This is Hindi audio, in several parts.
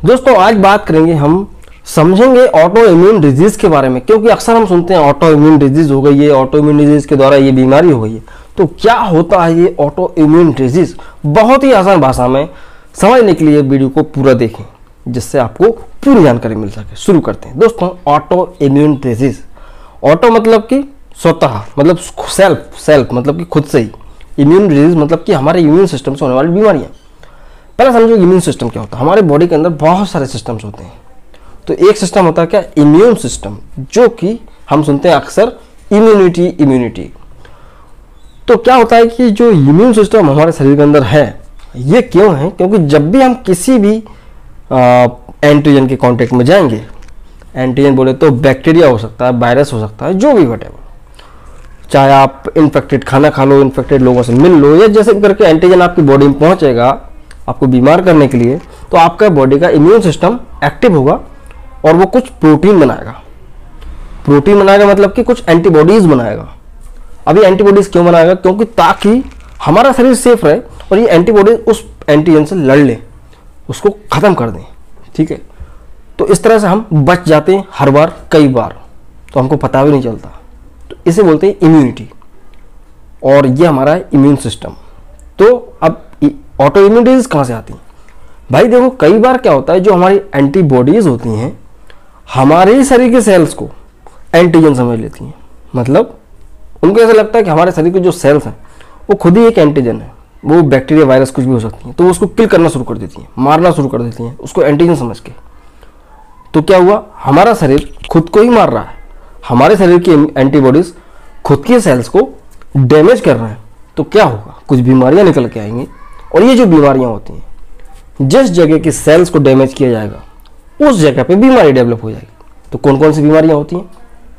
दोस्तों आज बात करेंगे, हम समझेंगे ऑटो इम्यून डिजीज के बारे में, क्योंकि अक्सर हम सुनते हैं ऑटो इम्यून डिजीज हो गई है, ऑटो इम्यून डिजीज के द्वारा ये बीमारी हो गई है। तो क्या होता है ये ऑटो इम्यून डिजीज? बहुत ही आसान भाषा में समझने के लिए वीडियो को पूरा देखें, जिससे आपको पूरी जानकारी मिल सके। शुरू करते हैं दोस्तों। ऑटो इम्यून डिजीज, ऑटो मतलब कि स्वतः, मतलब सेल्फ मतलब कि खुद से ही। इम्यून डिजीज मतलब कि हमारे इम्यून सिस्टम से होने वाली बीमारियां। पहले समझो इम्यून सिस्टम क्या होता है। हमारे बॉडी के अंदर बहुत सारे सिस्टम्स होते हैं। तो एक सिस्टम होता है क्या? इम्यून सिस्टम, जो कि हम सुनते हैं अक्सर इम्यूनिटी। तो क्या होता है कि जो इम्यून सिस्टम हमारे शरीर के अंदर है, ये क्यों है? क्योंकि जब भी हम किसी भी एंटीजन के कांटेक्ट में जाएंगे, एंटीजन बोले तो बैक्टीरिया हो सकता है, वायरस हो सकता है, जो भी वटेवर, चाहे आप इन्फेक्टेड खाना खा लो, इन्फेक्टेड लोगों से मिल लो, या जैसे करके एंटीजन आपकी बॉडी में पहुंचेगा आपको बीमार करने के लिए, तो आपका बॉडी का इम्यून सिस्टम एक्टिव होगा और वो कुछ प्रोटीन बनाएगा मतलब कि कुछ एंटीबॉडीज बनाएगा। अभी एंटीबॉडीज क्यों बनाएगा? क्योंकि ताकि हमारा शरीर सेफ रहे और ये एंटीबॉडीज उस एंटीजन से लड़ ले, उसको खत्म कर दें। ठीक है, तो इस तरह से हम बच जाते हैं हर बार, कई बार, तो हमको पता भी नहीं चलता। तो इसे बोलते हैं इम्यूनिटी, और ये हमारा इम्यून सिस्टम। तो अब ऑटो इम्यून डिजीज कहाँ से आती है? भाई देखो, कई बार क्या होता है, जो हमारी एंटीबॉडीज होती हैं हमारे ही शरीर के सेल्स को एंटीजन समझ लेती हैं। मतलब उनको ऐसा लगता है कि हमारे शरीर के जो सेल्स हैं वो खुद ही एक एंटीजन है, वो बैक्टीरिया वायरस कुछ भी हो सकती हैं, तो वो उसको किल करना शुरू कर देती हैं, मारना शुरू कर देती हैं उसको एंटीजन समझ के। तो क्या हुआ, हमारा शरीर खुद को ही मार रहा है, हमारे शरीर की एंटीबॉडीज खुद के सेल्स को डैमेज कर रहे हैं। तो क्या होगा, कुछ बीमारियां निकल के आएंगी, और ये जो बीमारियां होती हैं, जिस जगह के सेल्स को डैमेज किया जाएगा उस जगह पे बीमारी डेवलप हो जाएगी। तो कौन कौन सी बीमारियां होती हैं?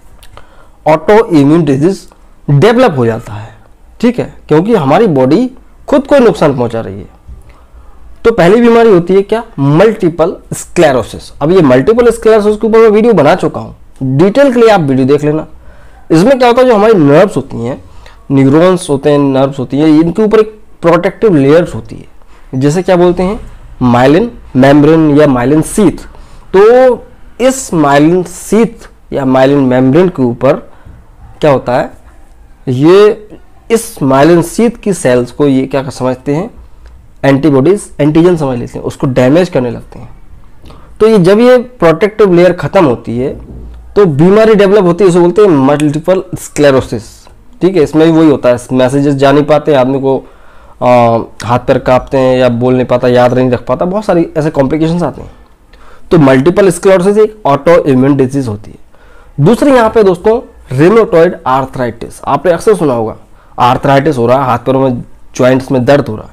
ऑटो इम्यून डिजीज डेवलप हो जाता है। ठीक है, क्योंकि हमारी बॉडी खुद को नुकसान पहुंचा रही है। तो पहली बीमारी होती है क्या? Multiple sclerosis. अब ये मल्टीपल स्क्लेरोसिस के ऊपर मैं वीडियो बना चुका हूं, डिटेल के लिए आप वीडियो देख लेना। इसमें क्या होता है, जो हमारी नर्व्स होती हैं, न्यूरॉन्स होते हैं, नर्व्स होती हैं, इनके ऊपर एक प्रोटेक्टिव लेयर्स होती है, जैसे क्या बोलते हैं, माइलिन मेम्ब्रेन या माइलिन शीथ। तो इस माइलिन शीथ या माइलिन मेम्ब्रेन के ऊपर क्या होता है, ये इस माइलिन शीथ की सेल्स को ये क्या समझते हैं, एंटीबॉडीज, एंटीजन समझ लेते हैं, उसको डैमेज करने लगते हैं। तो ये जब ये प्रोटेक्टिव लेयर खत्म होती है तो बीमारी डेवलप होती है, इसे बोलते हैं मल्टीपल स्क्लेरोसिस। ठीक है, इसमें भी वही होता है, मैसेजेस जा नहीं पाते, आदमी को हाथ पैर कांपते हैं या बोल नहीं पाता, याद नहीं रख पाता, बहुत सारी ऐसे कॉम्प्लिकेशंस आते हैं। तो मल्टीपल स्क्लेरोसिस एक ऑटो इम्यून डिजीज होती है। दूसरी यहाँ पे दोस्तों रिमेटॉइड आर्थराइटिस, आपने अक्सर सुना होगा, आर्थराइटिस हो रहा है, हाथ पैरों में जॉइंट्स में दर्द हो रहा है,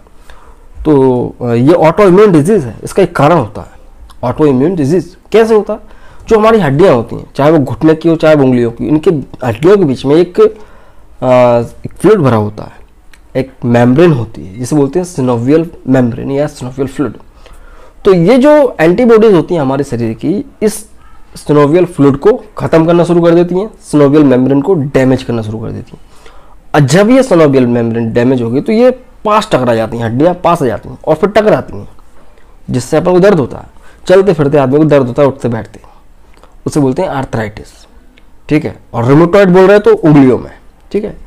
तो ये ऑटो इम्यून डिजीज है। इसका एक कारण होता है ऑटो इम्यून डिजीज। कैसे होता है? जो हमारी हड्डियाँ होती हैं, चाहे वो घुटने की हो चाहे वो उंगलियों की, इनके हड्डियों के बीच में एक फ्लूइड भरा होता है, एक मेम्ब्रेन होती है, जिसे बोलते हैं सिनोवियल मेम्ब्रेन या सिनोवियल फ्लूइड। तो ये जो एंटीबॉडीज होती हैं हमारे शरीर की, इस सिनोवियल फ्लूइड को खत्म करना शुरू कर देती हैं, सिनोवियल मेम्ब्रेन को डैमेज करना शुरू कर देती हैं। और जब ये सिनोवियल मेम्ब्रेन डैमेज होगी तो ये पास टकरा जाती हैं, हड्डियाँ पास आ जाती हैं और फिर टकराती हैं, जिससे अपन को दर्द होता है, चलते फिरते आदमी को दर्द होता है, उठते बैठते, उसे बोलते हैं आर्थराइटिस। ठीक है, और रिमेटॉइड बोल रहे हैं तो उंगलियों में। ठीक है,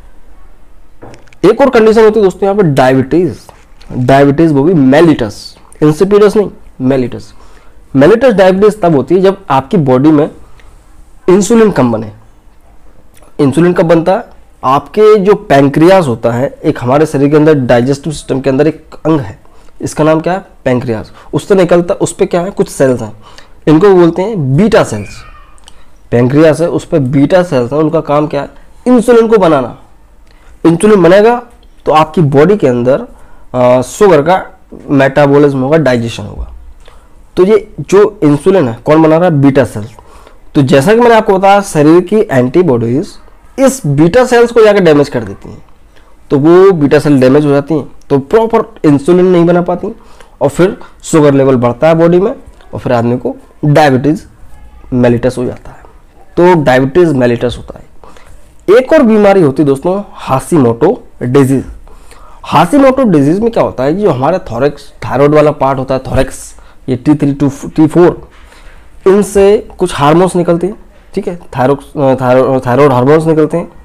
एक और कंडीशन होती है दोस्तों यहाँ पे डायबिटीज, वो भी मेलिटस, इंसिपिडस नहीं, मेलिटस। मेलिटस डायबिटीज तब होती है जब आपकी बॉडी में इंसुलिन कम बने। इंसुलिन कब बनता है? आपके जो पैंक्रियाज होता है, एक हमारे शरीर के अंदर डाइजेस्टिव सिस्टम के अंदर एक अंग है, इसका नाम क्या है? पैंक्रियाज। उससे निकलता, उस पर क्या है, कुछ सेल्स हैं, इनको बोलते हैं बीटा सेल्स। पैंक्रियाज है, उस पर बीटा सेल्स हैं, उनका काम क्या है? इंसुलिन को बनाना। इंसुलिन बनेगा तो आपकी बॉडी के अंदर शुगर का मेटाबॉलिज्म होगा, डाइजेशन होगा। तो ये जो इंसुलिन है कौन बना रहा है? Beta cells. तो जैसा कि मैंने आपको बताया, शरीर की एंटीबॉडीज इस बीटा सेल्स को जाकर डैमेज कर देती हैं, तो वो बीटा सेल डैमेज हो जाती हैं, तो प्रॉपर इंसुलिन नहीं बना पाती, और फिर शुगर लेवल बढ़ता है बॉडी में, और फिर आदमी को डायबिटीज मेलिटस हो जाता है। तो डायबिटीज मेलिटस होता है। एक और बीमारी होती है दोस्तों, हाशिमोटो डिजीज। हाशिमोटो डिजीज में क्या होता है, जो हमारा थॉरैक्स, थायराइड वाला पार्ट होता है थॉरैक्स, ये T3 टू T4, इनसे कुछ हार्मोन्स निकलते हैं, ठीक है, थायराइड हार्मोन्स निकलते हैं।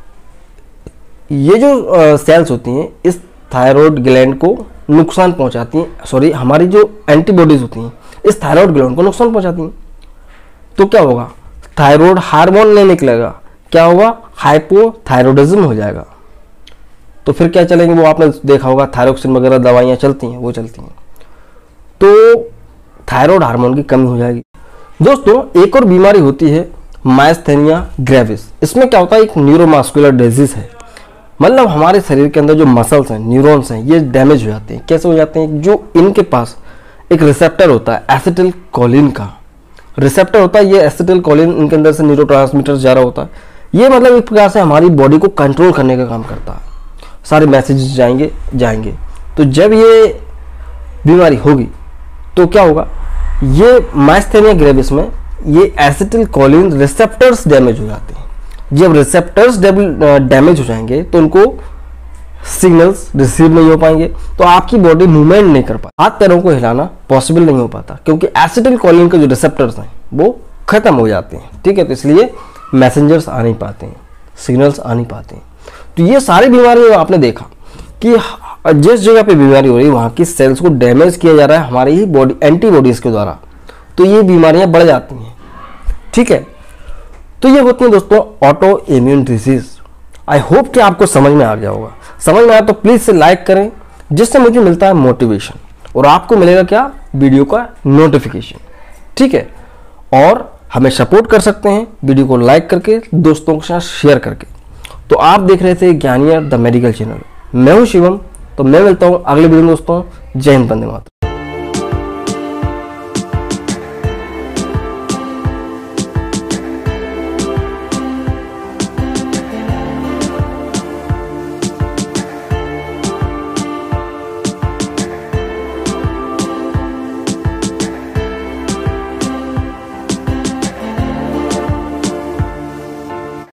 ये जो सेल्स होती हैं इस थायराइड ग्लैंड को नुकसान पहुंचाती हैं, सॉरी हमारी जो एंटीबॉडीज होती हैं इस थायराइड ग्लैंड को नुकसान पहुंचाती हैं। तो क्या होगा, थायराइड हार्मोन नहीं निकलेगा, क्या होगा, हाइपोथायरॉयडिज्म हो जाएगा। तो फिर क्या चलेंगे, वो आपने देखा होगा थायरोक्सिन वगैरह दवाइयाँ चलती हैं, वो चलती हैं, तो थायराइड हार्मोन की कमी हो जाएगी। दोस्तों एक और बीमारी होती है मायस्थेनिया ग्रेविस। इसमें क्या होता है, एक न्यूरोमस्कुलर डिजीज है, मतलब हमारे शरीर के अंदर जो मसल्स हैं, न्यूरॉन्स हैं, ये डैमेज हो जाते हैं। कैसे हो जाते हैं, जो इनके पास एक रिसेप्टर होता है एसिटिल कोलिन का रिसेप्टर होता है, ये एसिटिल कोलिन इनके अंदर से न्यूरोट्रांसमीटर जा रहा होता है, ये मतलब एक प्रकार से हमारी बॉडी को कंट्रोल करने का काम करता है, सारे मैसेजेस जाएंगे। तो जब ये बीमारी होगी तो क्या होगा, ये मायस्थेनिया ग्रेविस में ये एसिटिल कोलिन रिसेप्टर्स डैमेज हो जाते हैं। जब रिसेप्टर्स डैमेज हो जाएंगे तो उनको सिग्नल्स रिसीव नहीं हो पाएंगे, तो आपकी बॉडी मूवमेंट नहीं कर पाती, हाथ पैरों को हिलाना पॉसिबल नहीं हो पाता, क्योंकि एसिटिल कोलिन के जो रिसेप्टर्स हैं वो खत्म हो जाते हैं, ठीक है। तो इसलिए मैसेंजर्स आ नहीं पाते हैं, सिग्नल्स आ नहीं पाते हैं। तो ये सारी बीमारियां आपने देखा कि जिस जगह पे बीमारी हो रही है वहाँ की सेल्स को डैमेज किया जा रहा है हमारी ही बॉडी एंटीबॉडीज के द्वारा, तो ये बीमारियां बढ़ जाती हैं, ठीक है। तो ये होती है दोस्तों autoimmune disease. I hope कि आपको समझ में आ गया होगा। समझ में आया तो प्लीज से लाइक करें, जिससे मुझे मिलता है मोटिवेशन और आपको मिलेगा क्या, वीडियो का नोटिफिकेशन, ठीक है। और हमें सपोर्ट कर सकते हैं वीडियो को लाइक करके, दोस्तों के साथ शेयर करके। तो आप देख रहे थे ज्ञानियर द मेडिकल चैनल, मैं हूं शिवम। तो मैं मिलता हूं अगले वीडियो में दोस्तों। जय हिंद, वंदे मातरम।